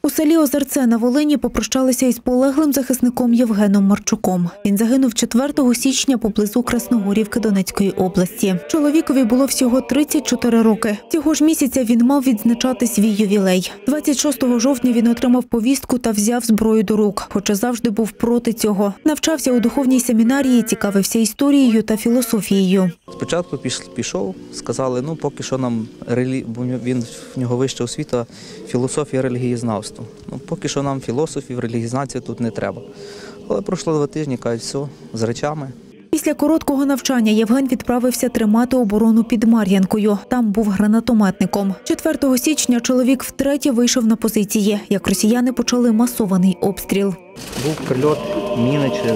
У селі Озерце на Волині попрощалися із полеглим захисником Євгеном Марчуком. Він загинув 4 січня поблизу Красногорівки Донецької області. Чоловікові було всього 34 роки. Цього ж місяця він мав відзначати свій ювілей. 26 жовтня він отримав повістку та взяв зброю до рук, хоча завжди був проти цього. Навчався у духовній семінарії, цікавився історією та філософією. Спочатку пішов, сказали, поки що нам, бо в нього вища освіта, філософія, релігієзнавство. Поки що нам філософів, релігізнації тут не треба. Але пройшло 2 тижні, кажуть, все, з речами. Після короткого навчання Євген відправився тримати оборону під Мар'янкою. Там був гранатометником. 4 січня чоловік втретє вийшов на позиції, як росіяни почали масований обстріл. Був прильот, міни чи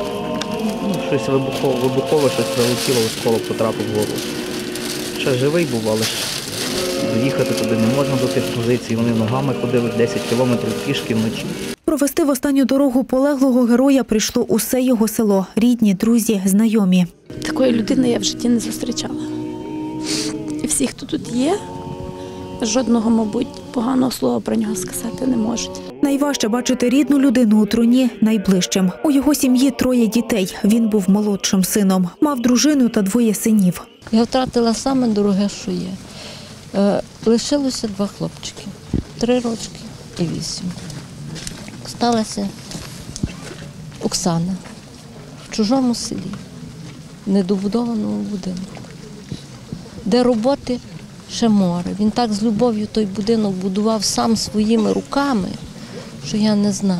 щось вибухове, щось прилетіло, осколок потрапив в голову. Ще живий був, але доїхати туди не можна до тих позицій. Вони ногами ходили 10 кілометрів пішки вночі. Провести в останню дорогу полеглого героя прийшло усе його село. Рідні, друзі, знайомі. Такої людини я в житті не зустрічала. І всі, хто тут є, жодного, мабуть, поганого слова про нього сказати не можуть. Найважче бачити рідну людину у труні найближчим. У його сім'ї 3 дітей. Він був молодшим сином. Мав дружину та 2 синів. Я втратила саме дороге, що є. Лишилося 2 хлопчики. 3 рочки і 8. Сталася Оксана в чужому селі, в недобудованому будинку, де роботи ще море. Він так з любов'ю той будинок будував сам своїми руками, що я не знаю,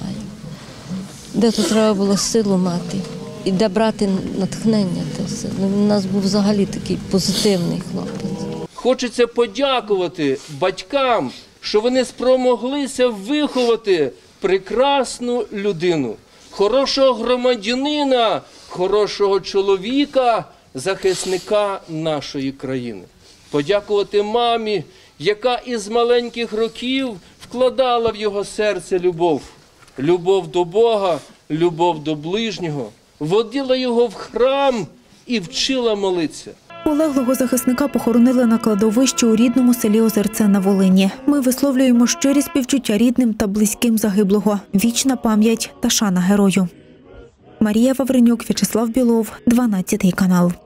де тут треба було силу мати і де брати натхнення. У нас був взагалі такий позитивний хлопець. Хочеться подякувати батькам, що вони спромоглися виховати прекрасну людину, хорошого громадянина, хорошого чоловіка, захисника нашої країни. Подякувати мамі, яка із маленьких років вкладала в його серце любов. Любов до Бога, любов до ближнього, водила його в храм і вчила молитися. Полеглого захисника похоронили на кладовищі у рідному селі Озерце на Волині. Ми висловлюємо щирі співчуття рідним та близьким загиблого. Вічна пам'ять та шана герою. Марія Вавренюк, В'ячеслав Білов, 12 канал.